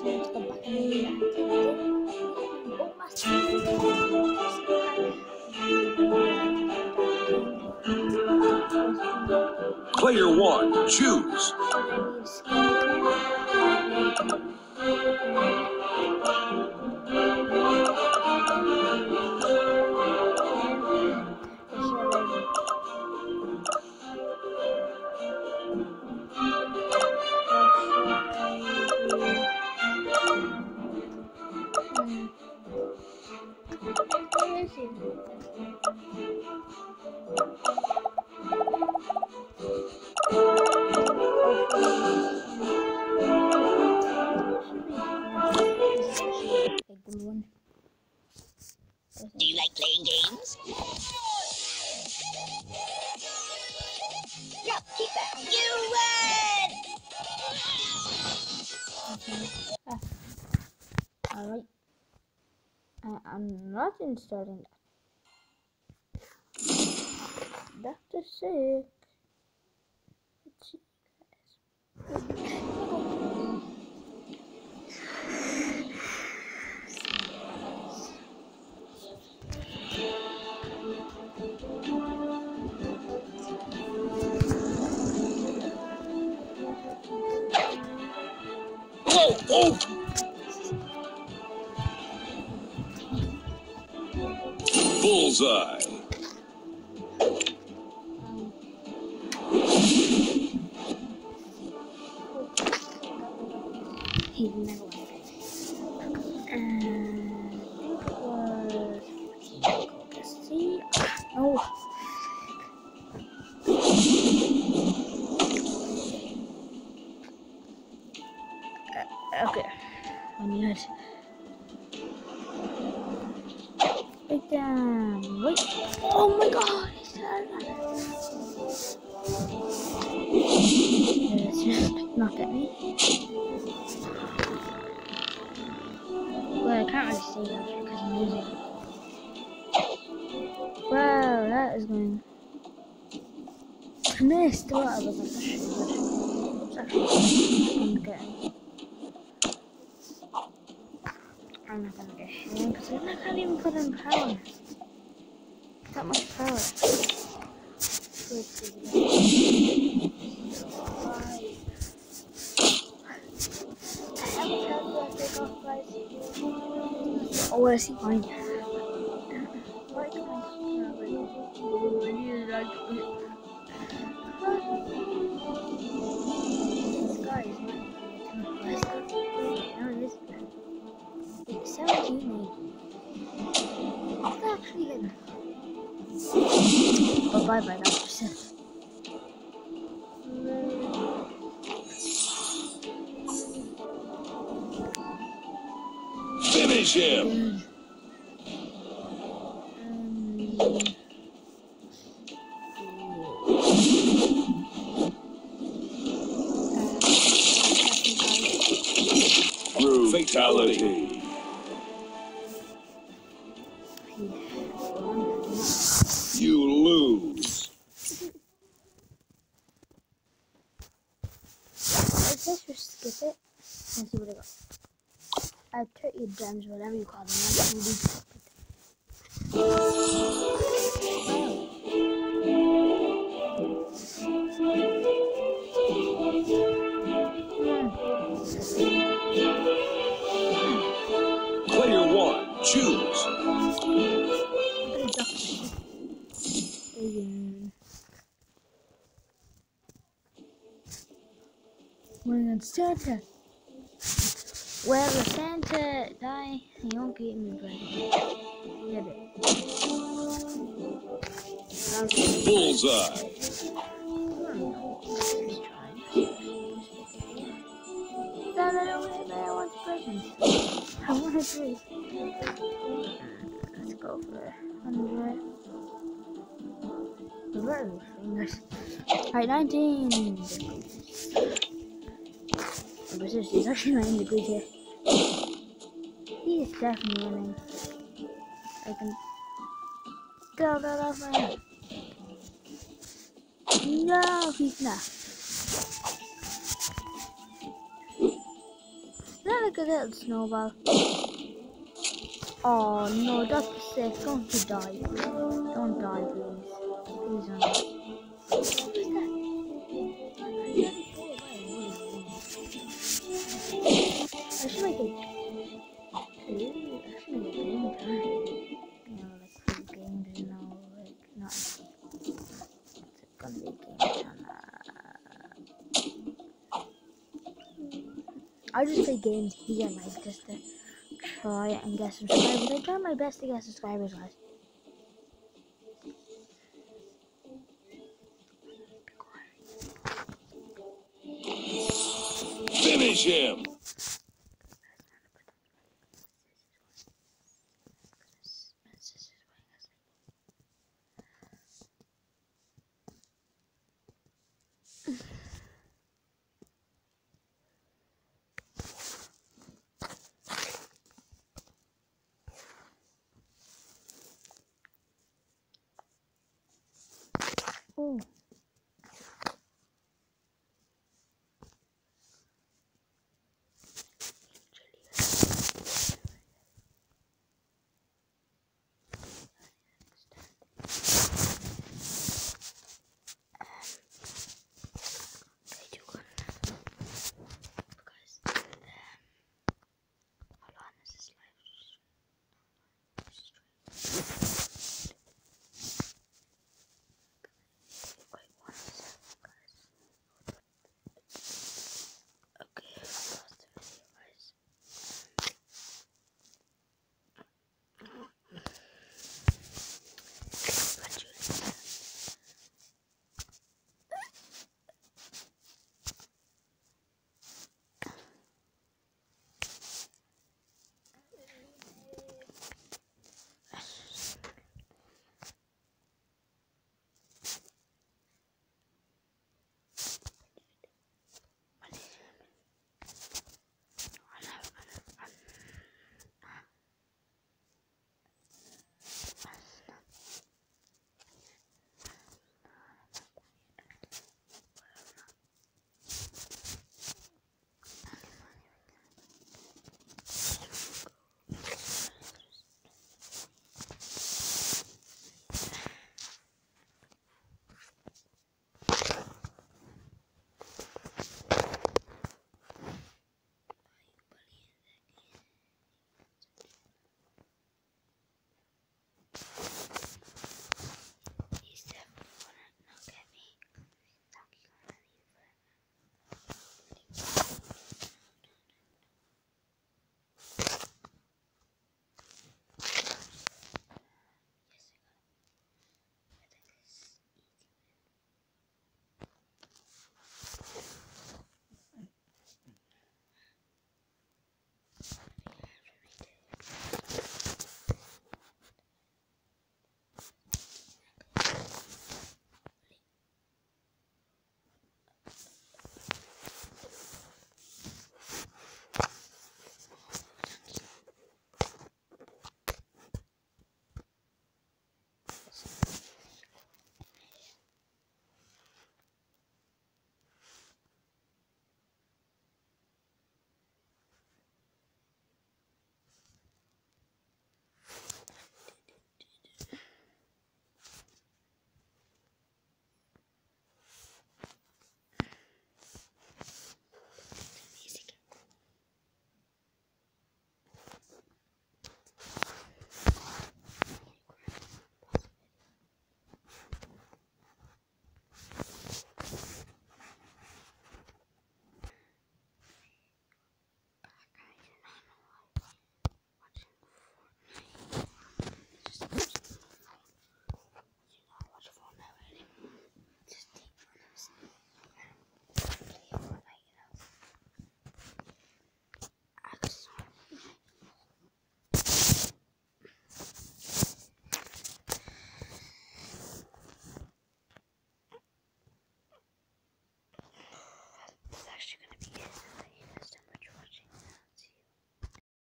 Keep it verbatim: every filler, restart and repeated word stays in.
sent to the back of the and it did. Oh, master. Player one, choose. Do you like playing games? No, keep that. You win! Alright. Uh, I'm not installing that. Doctor Sick. Let's see, guys. Oh, oh! Bullseye. He's never won. And I think it was. Let's see. Oh. Uh, okay. I knew it. Big damn. Wait. Oh my god. He's done that. Let's just not get me. Well, I can't really see that because I'm losing. Wow, that is going. I missed. What I wasn't sure. I'm getting. I'm not gonna get him because I can't even put in power. That much power. Oh, where is he going? Where is he going? This guy is not. No, this guy. It's seventeen. It's actually good. But bye bye, that percent. Finish him. Through fatality. You lose. Let's just skip it and see what I got. I have thirty gems, whatever you call them. That's really stupid. Player one, choose. We're on Santa. Well, the Santa die, he won't get me, but get it. Bullseye. No, no, no, no, I want presents. I want a tree. Let's go for a hundred. Very fingers. Alright, nineteen. But seriously, he's actually ninety degrees here. He is definitely winning. I can go that off my head. No, he's not. Not like a little snowball. Oh no, that's sick. Don't you die. Don't die, please. Please don't die. What's that? I should make it. I should make a game turn. You know, like full games, you know, like not. It's gonna be a game turn. I just play games here, like just to try and get subscribers. I try my best to get subscribers, guys. Finish him.